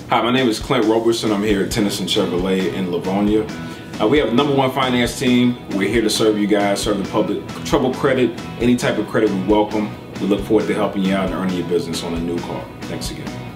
Hi, my name is Clint Roberson. I'm here at Tennyson Chevrolet in Livonia. We have the #1 finance team. We're here to serve you guys, serve the public. Trouble credit, any type of credit we welcome. We look forward to helping you out and earning your business on a new car. Thanks again.